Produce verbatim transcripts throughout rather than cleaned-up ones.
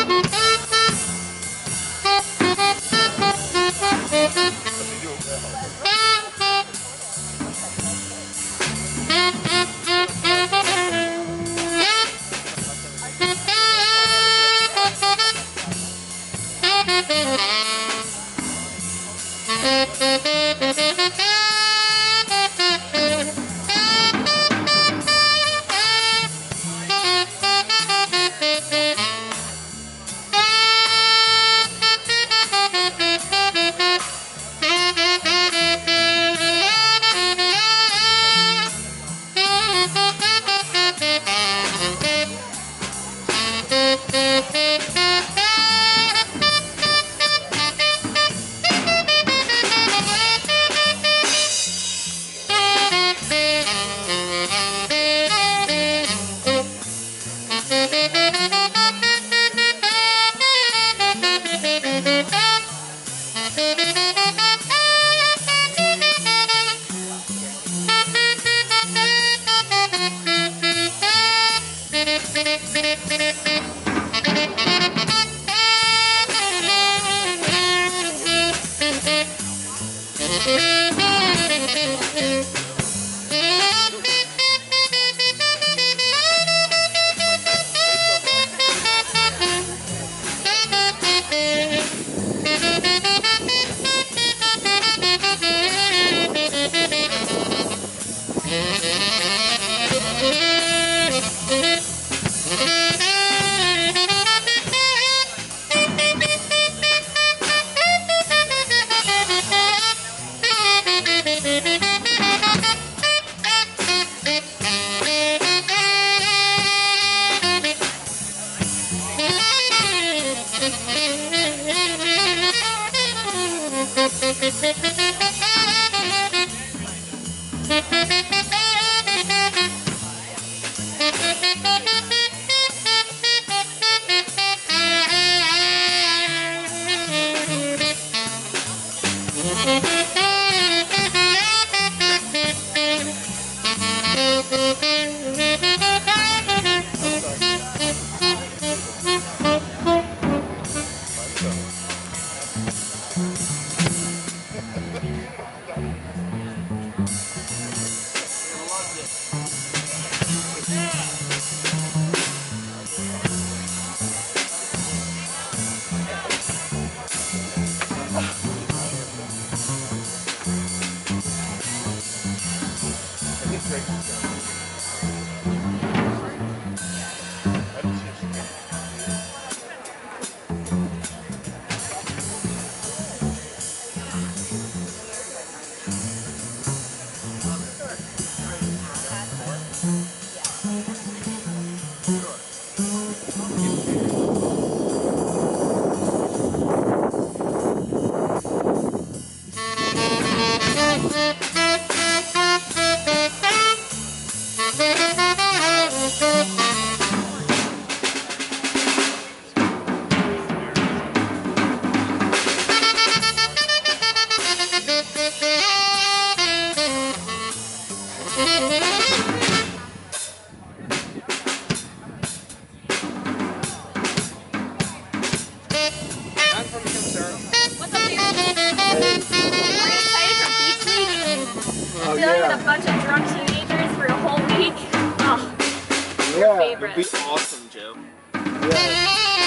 with a bunch of drunk teenagers for a whole week. Oh, yeah, favorite. It'd be awesome, Joe. Yeah.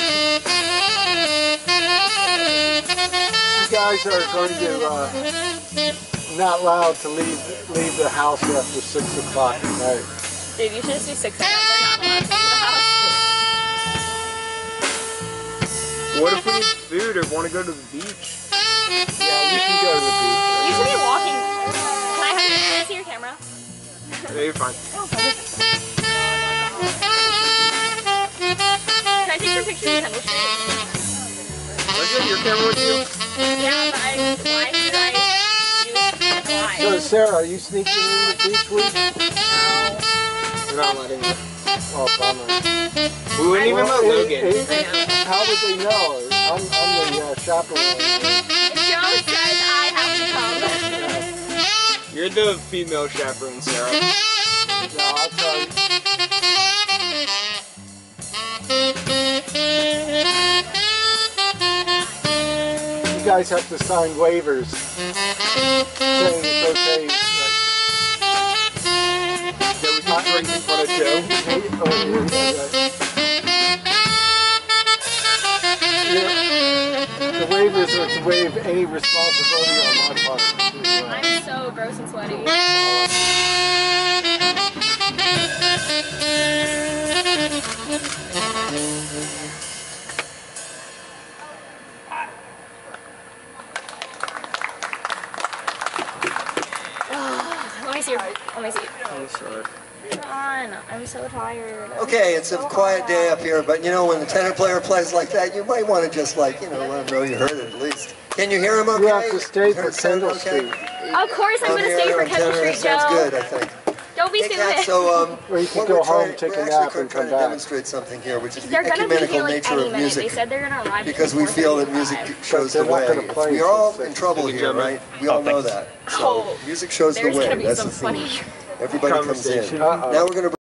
You guys are going to uh, not allowed to leave leave the house after six o'clock at night. Dude, you should just do six a.m. They're not allowed to leave the house. What if we need food or want to go to the beach? Yeah, you can go to the beach. You should be walking. Can I have your, can I see your camera? Yeah, you're fine. Can I take your picture of Kendall Street? Was it your camera with you? Yeah, but I, why should I use why? So Sarah, are you sneaking in the beach week? No. We're not letting you. Oh, bummer. We wouldn't even Well, let it- Logan. it- how would they know? I'm, I'm the uh, chaperone. If Joe says I have to come. You're the female chaperone, Sarah. No, I'll tell you. guys have to sign waivers saying it's okay. That was not drinking for the show. Hey, oh, yeah, yeah. The waivers are to waive any responsibility on my part. I'm so gross and sweaty. Let me see. Your, let me see. I'm sorry. Come on, I'm so tired. I'm Okay, it's a so quiet day hot. up here, but you know, when the tenor player plays like that, you might want to just like, you know, let him know you heard it at least. Can you hear him okay? You have to stay for Heard it sound Kendall okay? Street. Of course, I'm Oh, going to here stay for on Kendall tenor, Street, that sounds Joe. good, I think. Don't be Hey, stupid. Kat, so, um, Or you can what go we're home, trying- take a we're nap, actually and trying come to back. demonstrate something here, which is the They're going to be ecumenical here like nature any of minute. They music. said they're going to arrive Because we feel that music shows the But they're not way. gonna play We are all till in six. trouble Thank you, here, gentlemen. right? We all Oh, know thanks. that. So Oh, music shows the there's way. gonna be That's some the theme. funny- Everybody comes in. Conversation. Uh-oh. Now we're going to